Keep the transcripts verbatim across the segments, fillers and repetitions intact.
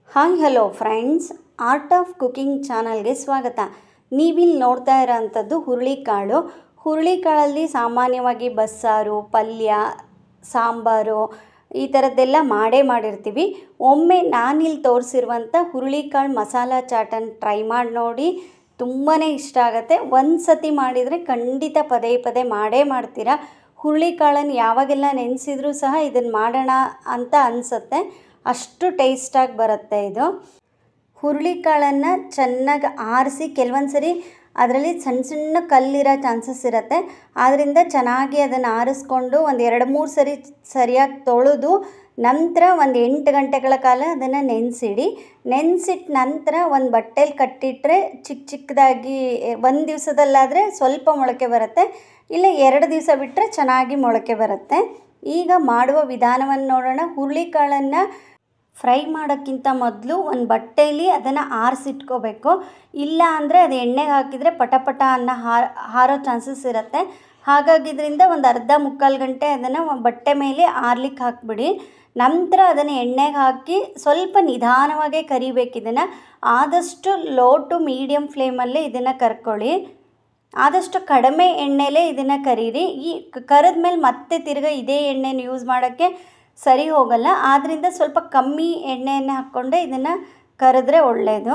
Hi hello friends, art of cooking ಚಾನಲ್ಗೆ ಸ್ವಾಗತ. ನೀವಿಲ್ಲಿ ನೋಡ್ತಾ ಇರೋಂಥದ್ದು ಹುರುಳಿಕಾಳು. ಹುರುಳಿಕಾಳಲ್ಲಿ ಸಾಮಾನ್ಯವಾಗಿ ಬಸ್ಸಾರು, ಪಲ್ಯ, ಸಾಂಬಾರು ಈ ಥರದ್ದೆಲ್ಲ ಮಾಡೇ ಮಾಡಿರ್ತೀವಿ. ಒಮ್ಮೆ ನಾನಿಲ್ಲಿ ತೋರಿಸಿರುವಂಥ ಹುರುಳಿಕಾಳು ಮಸಾಲ ಚಾಟನ್ನು ಟ್ರೈ ಮಾಡಿ ನೋಡಿ, ತುಂಬಾ ಇಷ್ಟ ಆಗುತ್ತೆ. ಒಂದು ಸತಿ ಮಾಡಿದರೆ ಖಂಡಿತ ಪದೇ ಪದೇ ಮಾಡೇ ಮಾಡ್ತೀರಾ. ಹುರುಳಿಕಾಳನ್ನು ಯಾವಾಗೆಲ್ಲ ನೆನೆಸಿದ್ರೂ ಸಹ ಇದನ್ನು ಮಾಡೋಣ ಅಂತ ಅನಿಸುತ್ತೆ, ಅಷ್ಟು ಟೇಸ್ಟಾಗಿ ಬರುತ್ತೆ ಇದು. ಹುರುಳಿಕಾಳನ್ನು ಚೆನ್ನಾಗಿ ಆರಿಸಿ, ಕೆಲವೊಂದು ಸರಿ ಅದರಲ್ಲಿ ಸಣ್ಣ ಸಣ್ಣ ಕಲ್ಲಿರೋ ಚಾನ್ಸಸ್ ಇರುತ್ತೆ. ಆದ್ದರಿಂದ ಚೆನ್ನಾಗಿ ಅದನ್ನು ಆರಿಸ್ಕೊಂಡು ಒಂದು ಎರಡು ಮೂರು ಸರಿ ಸರಿಯಾಗಿ ತೊಳೆದು ನಂತರ ಒಂದು ಎಂಟು ಗಂಟೆಗಳ ಕಾಲ ಅದನ್ನು ನೆನೆಸಿಡಿ. ನೆನೆಸಿಟ್ಟ ನಂತರ ಒಂದು ಬಟ್ಟೆಲಿ ಕಟ್ಟಿಟ್ಟರೆ ಚಿಕ್ಕ ಚಿಕ್ಕದಾಗಿ ಒಂದು ದಿವಸದಲ್ಲಾದರೆ ಸ್ವಲ್ಪ ಮೊಳಕೆ ಬರುತ್ತೆ, ಇಲ್ಲ ಎರಡು ದಿವಸ ಬಿಟ್ಟರೆ ಚೆನ್ನಾಗಿ ಮೊಳಕೆ ಬರುತ್ತೆ. ಈಗ ಮಾಡುವ ವಿಧಾನವನ್ನು ನೋಡೋಣ. ಹುರುಳಿಕಾಳನ್ನು ಫ್ರೈ ಮಾಡೋಕ್ಕಿಂತ ಮೊದಲು ಒಂದು ಬಟ್ಟೆಯಲ್ಲಿ ಅದನ್ನು ಆರಿಸಿಟ್ಕೋಬೇಕು. ಇಲ್ಲ ಅಂದರೆ ಅದು ಎಣ್ಣೆಗೆ ಹಾಕಿದರೆ ಪಟ ಪಟ ಅನ್ನೋ ಹಾರು ಹಾರೋ ಚಾನ್ಸಸ್ ಇರುತ್ತೆ. ಹಾಗಾಗಿದ್ದರಿಂದ ಒಂದು ಅರ್ಧ ಮುಕ್ಕಾಲು ಗಂಟೆ ಅದನ್ನು ಬಟ್ಟೆ ಮೇಲೆ ಆರ್ಲಿಕ್ಕೆ ಹಾಕಿಬಿಡಿ. ನಂತರ ಅದನ್ನು ಎಣ್ಣೆಗೆ ಹಾಕಿ ಸ್ವಲ್ಪ ನಿಧಾನವಾಗೇ ಕರಿಬೇಕು. ಇದನ್ನು ಆದಷ್ಟು ಲೋ ಟು ಮೀಡಿಯಮ್ ಫ್ಲೇಮಲ್ಲೇ ಇದನ್ನು ಕರ್ಕೊಳ್ಳಿ. ಆದಷ್ಟು ಕಡಿಮೆ ಎಣ್ಣೆಲೇ ಇದನ್ನು ಕರೀರಿ. ಈ ಕರಿದ ಮೇಲೆ ಮತ್ತೆ ತಿರ್ಗಿ ಇದೇ ಎಣ್ಣೆನ ಯೂಸ್ ಮಾಡೋಕ್ಕೆ ಸರಿ ಹೋಗಲ್ಲ. ಆದ್ದರಿಂದ ಸ್ವಲ್ಪ ಕಮ್ಮಿ ಎಣ್ಣೆಯನ್ನು ಹಾಕ್ಕೊಂಡೆ ಇದನ್ನು ಕರೆದ್ರೆ ಒಳ್ಳೆಯದು.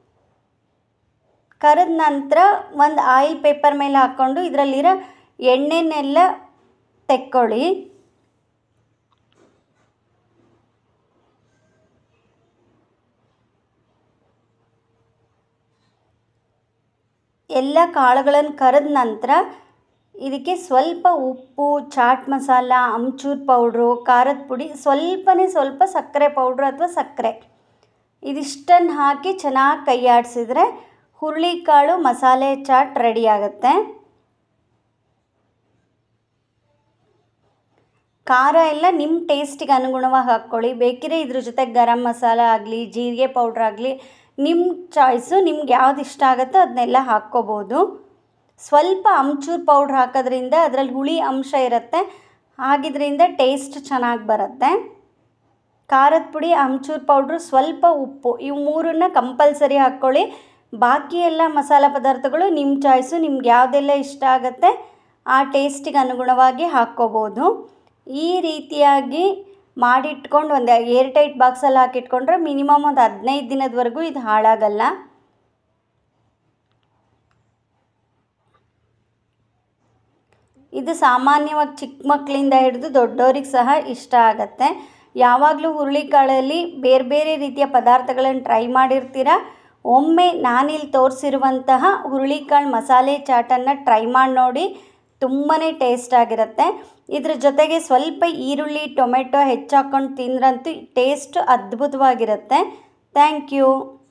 ಕರೆದ ನಂತರ ಒಂದು ಆಯಿಲ್ ಪೇಪರ್ ಮೇಲೆ ಹಾಕ್ಕೊಂಡು ಇದರಲ್ಲಿರೋ ಎಣ್ಣೆನೆಲ್ಲ ತೆಕ್ಕೊಳ್ಳಿ. ಎಲ್ಲ ಕಾಳುಗಳನ್ನು ಕರೆದ ನಂತರ ಇದಕ್ಕೆ ಸ್ವಲ್ಪ ಉಪ್ಪು, ಚಾಟ್ ಮಸಾಲ, amchur ಪೌಡ್ರು, ಖಾರದ ಪುಡಿ, ಸ್ವಲ್ಪನೇ ಸ್ವಲ್ಪ ಸಕ್ಕರೆ ಪೌಡ್ರು ಅಥವಾ ಸಕ್ಕರೆ, ಇದಿಷ್ಟನ್ನು ಹಾಕಿ ಚೆನ್ನಾಗಿ ಕೈ ಆಡಿಸಿದ್ರೆ ಹುರುಳಿಕಾಳು ಮಸಾಲೆ ಚಾಟ್ ರೆಡಿ ಆಗುತ್ತೆ. ಖಾರ ಎಲ್ಲ ನಿಮ್ಮ ಟೇಸ್ಟಿಗೆ ಅನುಗುಣವಾಗಿ ಹಾಕ್ಕೊಳ್ಳಿ. ಬೇಕಿದ್ರೆ ಇದ್ರ ಜೊತೆ ಗರಂ ಮಸಾಲ ಆಗಲಿ, ಜೀರಿಗೆ ಪೌಡ್ರ್ ಆಗಲಿ, ನಿಮ್ಮ ಚಾಯ್ಸು. ನಿಮ್ಗೆ ಯಾವ್ದು ಇಷ್ಟ ಆಗುತ್ತೋ ಅದನ್ನೆಲ್ಲ ಹಾಕ್ಕೋಬೋದು. ಸ್ವಲ್ಪ amchur ಪೌಡ್ರ್ ಹಾಕೋದ್ರಿಂದ ಅದರಲ್ಲಿ ಹುಳಿ ಅಂಶ ಇರುತ್ತೆ, ಆಗಿದ್ದರಿಂದ ಟೇಸ್ಟ್ ಚೆನ್ನಾಗಿ ಬರುತ್ತೆ. ಖಾರದ ಪುಡಿ, amchur ಪೌಡ್ರು, ಸ್ವಲ್ಪ ಉಪ್ಪು, ಇವು ಮೂರನ್ನ ಕಂಪಲ್ಸರಿ ಹಾಕ್ಕೊಳ್ಳಿ. ಬಾಕಿ ಎಲ್ಲ ಮಸಾಲ ಪದಾರ್ಥಗಳು ನಿಮ್ಮ ಚಾಯ್ಸು. ನಿಮ್ಗೆ ಯಾವುದೆಲ್ಲ ಇಷ್ಟ ಆಗುತ್ತೆ ಆ ಟೇಸ್ಟಿಗೆ ಅನುಗುಣವಾಗಿ ಹಾಕ್ಕೋಬೋದು. ಈ ರೀತಿಯಾಗಿ ಮಾಡಿಟ್ಕೊಂಡು ಒಂದು ಏರ್ ಟೈಟ್ ಬಾಕ್ಸಲ್ಲಿ ಹಾಕಿಟ್ಕೊಂಡ್ರೆ ಮಿನಿಮಮ್ ಒಂದು ಹದಿನೈದು ದಿನದವರೆಗೂ ಇದು ಹಾಳಾಗಲ್ಲ. ಇದು ಸಾಮಾನ್ಯವಾಗಿ ಚಿಕ್ಕ ಮಕ್ಕಳಿಂದ ಹಿಡಿದು ದೊಡ್ಡವ್ರಿಗೆ ಸಹ ಇಷ್ಟ ಆಗುತ್ತೆ. ಯಾವಾಗಲೂ ಹುರುಳಿಕಾಳಲ್ಲಿ ಬೇರೆ ಬೇರೆ ರೀತಿಯ ಪದಾರ್ಥಗಳನ್ನು ಟ್ರೈ ಮಾಡಿರ್ತೀರ. ಒಮ್ಮೆ ನಾನಿಲ್ಲಿ ತೋರಿಸಿರುವಂತಹ ಹುರುಳಿಕಾಳು ಮಸಾಲೆ ಚಾಟನ್ನು ಟ್ರೈ ಮಾಡಿ ನೋಡಿ, ತುಂಬಾ ಟೇಸ್ಟ್ ಆಗಿರುತ್ತೆ. ಇದ್ರ ಜೊತೆಗೆ ಸ್ವಲ್ಪ ಈರುಳ್ಳಿ, ಟೊಮೆಟೊ ಹೆಚ್ಚಾಕೊಂಡು ತಿಂದ್ರಂತೂ ಟೇಸ್ಟ್ ಅದ್ಭುತವಾಗಿರುತ್ತೆ. Thank you.